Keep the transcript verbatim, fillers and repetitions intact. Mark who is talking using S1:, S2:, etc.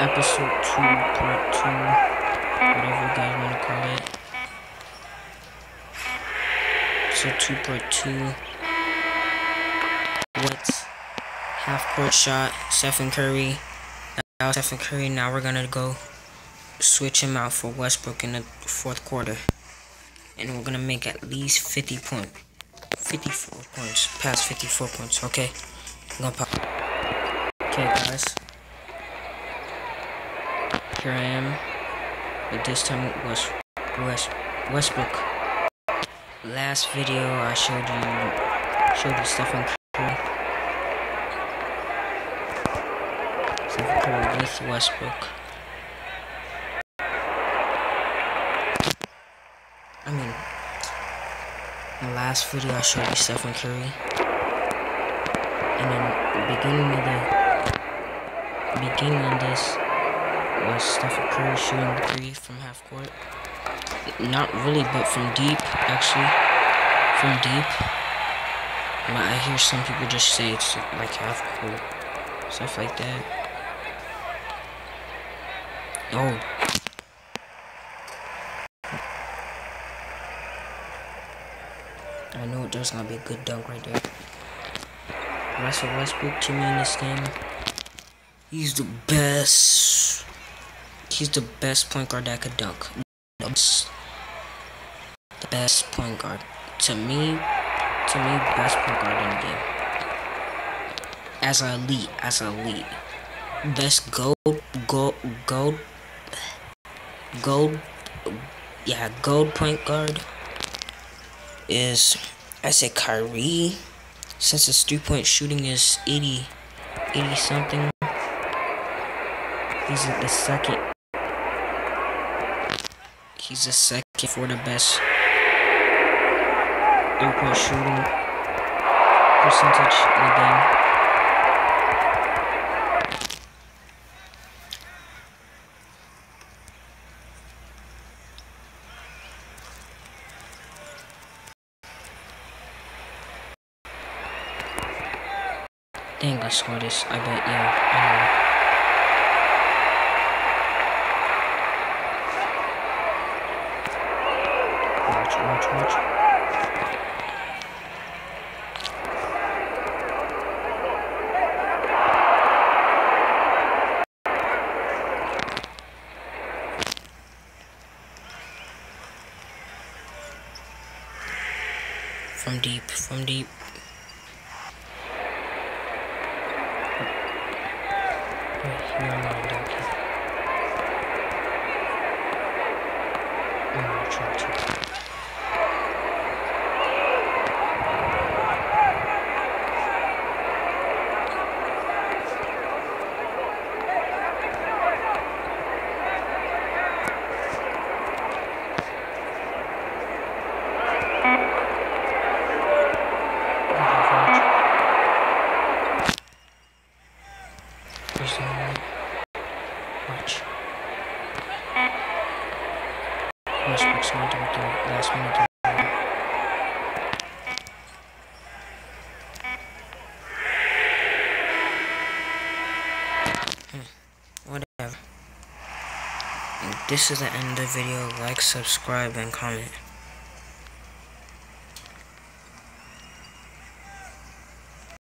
S1: episode two, part two, whatever you guys want to call it. Episode two, part two. What's half-court shot, Stephen Curry. Now Stephen Curry. Now we're gonna go switch him out for Westbrook in the fourth quarter, and we're gonna make at least fifty point, fifty-four points, past fifty-four points. Okay, I'm gonna pop. Okay, guys. Here I am, but this time it was West Westbrook. Last video I showed you showed you Stephen Curry. Stephen Curry with Westbrook. I mean, in the last video I showed you Stephen Curry, and then the beginning of the beginning of this was Stephen Curry shooting the three from half court. Not really, but from deep, actually. From deep. But I hear some people just say it's like half court. Stuff like that. Oh. I know there's gonna be a good dunk right there. Russell Westbrook to me in this game. He's the best. He's the best point guard that could dunk. The best point guard. To me, to me, best point guard in the game. As an elite, as an elite. Best gold, gold, gold, gold, yeah, gold point guard is, I say Kyrie, since his three-point shooting is eighty, eighty something. He's the second. He's the second for the best three-point shooting percentage in the game. They ain't gonna score this, I bet, yeah, I know. Watch, watch, watch. From deep, from deep. No, no, no, don't keep. I'm gonna try to. Watch. Westbrook's gonna do it the last minute. Hmm. Whatever. And this is the end of the video. Like, subscribe, and comment.